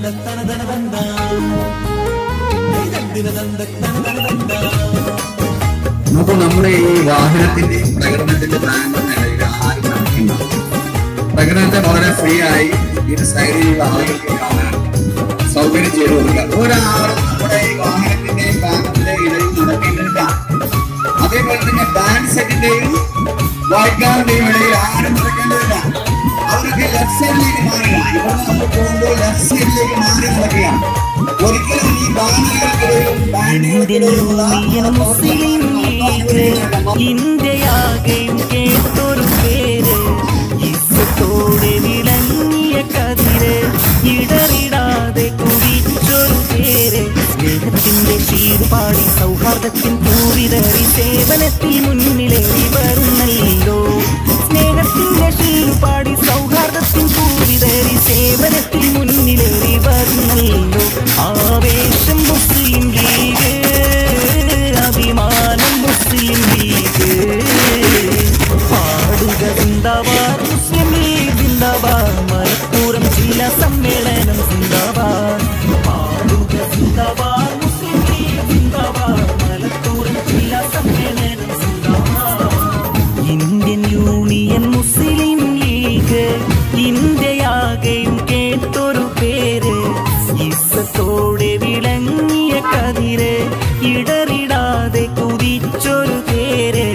നമുക്ക് നമ്മുടെ ഈ വാഹനത്തിന്റെ പ്രകടനത്തിന്റെ ബ്രാൻഡിനിടയിൽ ആരും നടക്കുന്നു. പ്രകടനത്തെ വളരെ ഫ്രീ ആയി ഇത് സൈഡിലുള്ള ആളുകൾക്ക് കാണാൻ സൗകര്യം ചെയ്തു കൊടുക്കുക. ഒരാളും നമ്മുടെ ഈ വാഹനത്തിന്റെയും ബാങ്കിന്റെയും ഇടയിൽ നടക്കേണ്ടതില്ല. അതേപോലെ തന്നെ ബാൻഡ് സെറ്റിന്റെയും വായിക്കാറിന്റെയും ഇടയിൽ ആരും നടക്കേണ്ടതില്ല. അവർക്ക് ലെഫ്റ്റ് സൈഡിലേക്ക് മാറുക. ഇവിടെ നമ്മൾ പോകുമ്പോൾ ലെഫ്റ്റ് സൈഡിലേക്ക് മാറി നടക്കുക. ഒരിക്കലും ഈ ബാൻഡുകൾക്കിടയിലും ഇന്ത്യയാകെയും കേട്ടൊരു പേര് ഇസ്സത്തോടെ വിളങ്ങിയ കതിര് ഇടറിടാതെ കുടിച്ചൊരു പേര് സ്നേഹത്തിന്റെ ശീർപാടി സൗഹാർദ്ദത്തിൻ പൂരിതറി സേവനത്തിൽ മുന്നിലേറി വരുന്നല്ലോ. സ്നേഹത്തിന്റെ ശീർപാടി സൗഹാർദ്ദത്തിൻ പൂരിതറി സേവനത്തിൽ മുന്നിലേറി വരുന്നല്ലോ. ആവേശം മുസ്ലിം ലീഗ്, അഭിമാനം മുസ്ലിം ലീഗ്. പാടുക സിന്ദാബാദ് മുസ്ലിം ലീഗ് സിന്ദാബാദ്, മലപ്പുറം ജില്ലാ സമ്മേളനം സിന്ദാബാദ്. പാടുക സിന്ദാബാദ് മുസ്ലിം ലീഗ് സിന്ദാബാദ്, മലപ്പുറം ജില്ലാ സമ്മേളനം സിന്ദാബാദ്. ഇന്ത്യൻ യൂണിയൻ മുസ്ലിം ലീഗ് ഇന്ത്യയാകെയും കേട്ടൊരു പേര് ഇസ്സത്തോടെ വിളങ്ങിയ കതിര് ഇടറിടാതെ കുതിച്ചൊരു പേര്.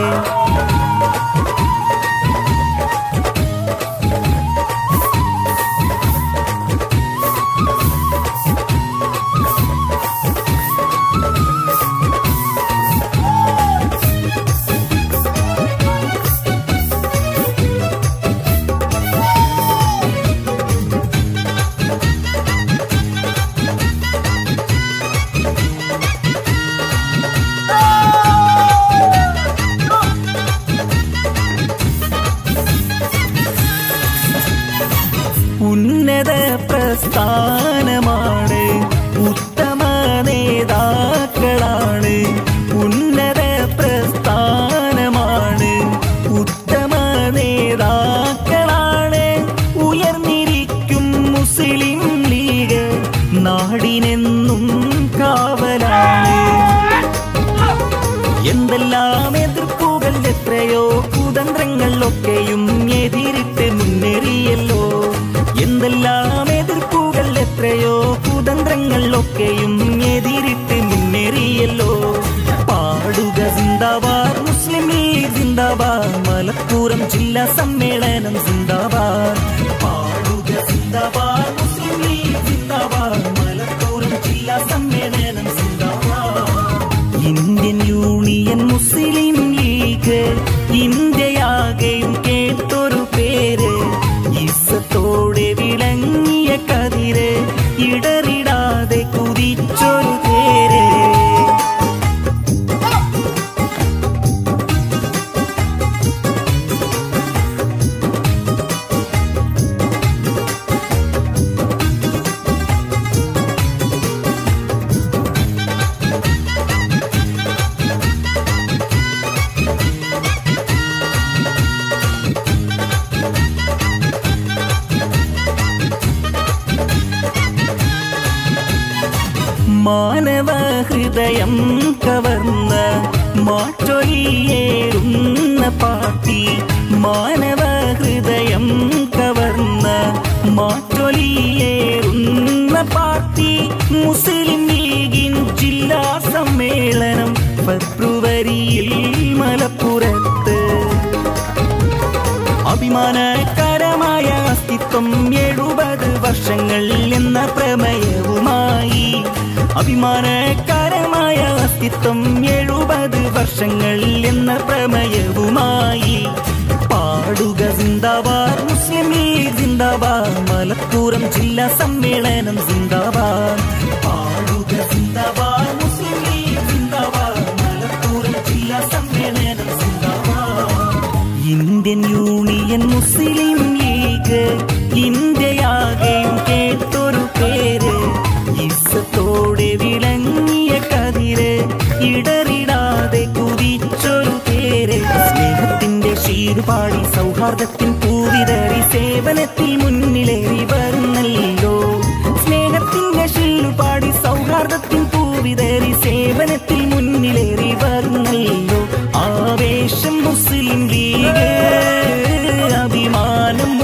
ഉന്നത പ്രസ്ഥാനമാണ്, ഉത്തമ നേതാക്കളാണ്. ഉന്നത പ്രസ്ഥാനമാണ്, ഉത്തമ നേതാക്കളാണ്. ഉയർന്നിരിക്കും മുസ്ലിം ലീഗ് നാടിനെന്നും കാവലാണ്. എന്തെല്ലാം എതിർപ്പുകൾ, എത്രയോ കുതന്ത്രങ്ങളൊക്കെയും എതിരിട്ട് മുന്നേറിയല്ലോ. എന്തെല്ലാം എതിർപ്പുകൾ, എത്രയോ കുതന്ത്രങ്ങളൊക്കെയും എതിരിട്ട് മുന്നേറിയല്ലോ. പാടുക സിന്ദാബാദ് മുസ്ലിം ലീഗ് സിന്ദാബാദ്, മലപ്പുറം ജില്ലാ സമ്മേളനം സിന്ദാബാദ്. പാടുക സിന്ദാബാദ് മുസ്ലിം ലീഗ് സിന്ദാബാദ്, മലപ്പുറം ജില്ലാ സമ്മേളനം സിന്ദാബാദ്. ഇന്ത്യൻ യൂണിയൻ മുസ്ലിം ലീഗ് ഇന്ത്യയാകെയും കേട്ടൊരു പേര് ഇസ്സത്തോടെ വിളങ്ങിയ കതിര് ഇടറിടാതെ കുതിച്ചൊരു പേര്. മാനവ ഹൃദയം കവർന്ന മാറ്റൊലിയേറുന്ന പാർട്ടി, മാനവ ഹൃദയം കവർന്ന മാറ്റൊലിയേറുന്ന പാർട്ടി. മുസ്ലിം ലീഗിൻ ജില്ലാ സമ്മേളനം ഫെബ്രുവരിയിൽ മലപ്പുറത്ത്. അഭിമാനകരമായ അസ്തിത്വം 70 വർഷങ്ങൾ എന്ന പ്രമേയവുമായി. അഭിമാനകരമായ അസ്തിത്വം 70 വർഷങ്ങൾ എന്ന പ്രമേയവുമായി. പാടുക സിന്ദാബാദ് മുസ്ലിം ലീഗ് സിന്ദാബാദ്, മലപ്പുറം ജില്ലാ സമ്മേളനം സിന്ദാബാദ്. പാടുക സിന്ദാബാദ് മുസ്ലിം ലീഗ് സിന്ദാബാദ്, മലപ്പുറം ജില്ലാ സമ്മേളനം സിന്ദാബാദ്. ഇന്ത്യൻ യൂണിയൻ മുസ്ലിം ലീഗ് ഇന്ത്യയാകെയും കേട്ടൊരു പേര് ഇസ്സത്തോടെ വിളങ്ങിയ കതിര് ഇടറിടാതെ കുതിച്ചൊരു പേര്. സ്നേഹത്തിന്റെ ശീർപാടി സൗഹാർദ്ദത്തിൻ പൂവിതറി സേവനത്തിൽ മുന്നിലേറി വരുന്നല്ലോ.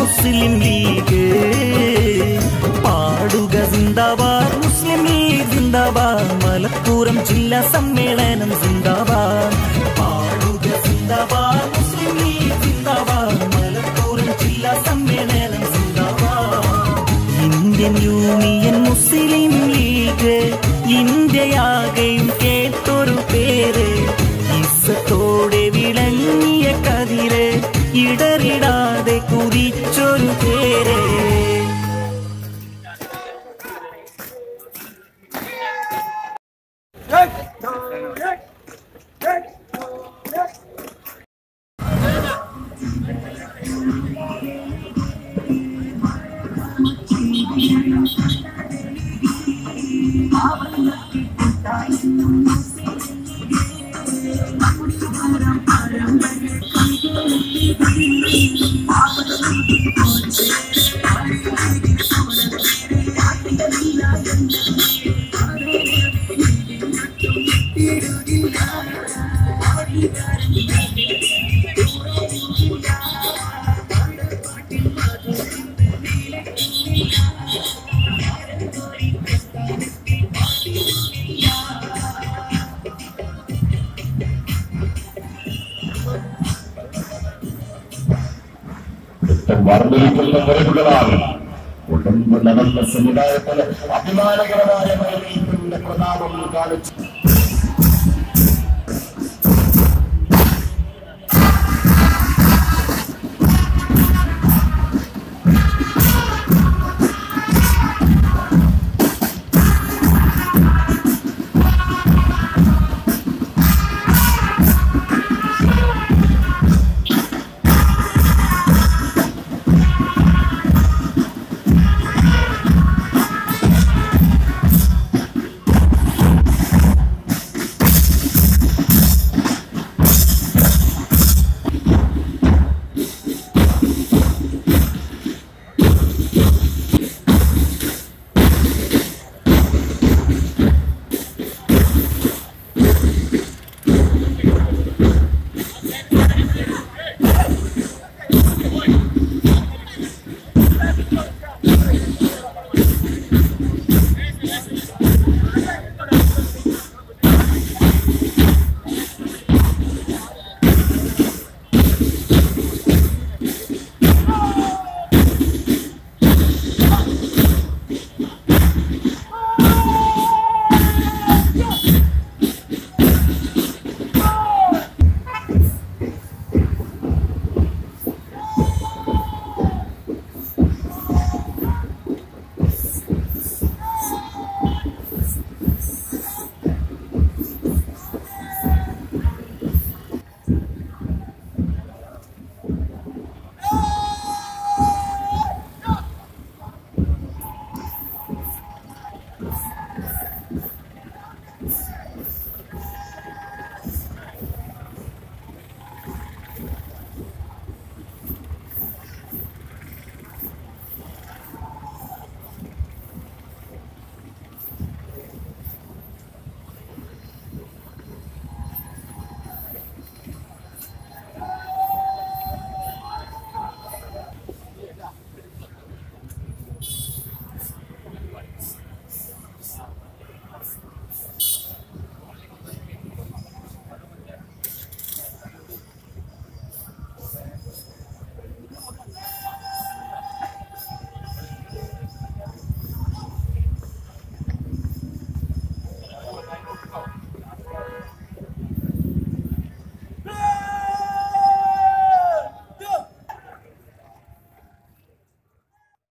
മുസ്ലിം ലീഗ്. പാടുക സിന്ദാബാദ് മുസ്ലിം ലീഗ് സിന്ദാബാദ്, മലപ്പുറം ജില്ലാ സമ്മേളനം സിന്ദാബാദ്. പാടുക സിന്ദാബാദ് മുസ്ലിം ലീഗ് സിന്ദാബാദ്, മലപ്പുറം ജില്ലാ സമ്മേളനം സിന്ദാബാദ്. ഇന്ത്യൻ യൂണിയൻ മുസ്ലിം ലീഗ് ഇന്ത്യയാകെയും കേട്ടൊരു പേര്, ഇസ്സത്തോടെ വിളങ്ങിയ കതിര്, ഇടറിടാതെ കുതിച്ചൊരു പേര്. വർദ്ധിക്കുന്ന മുറിവുകളാണ് ഉടമ്പ് നടന്ന സമുദായത്തിന് അഭിമാനകരമായ പ്രതാപം കാണിച്ചു.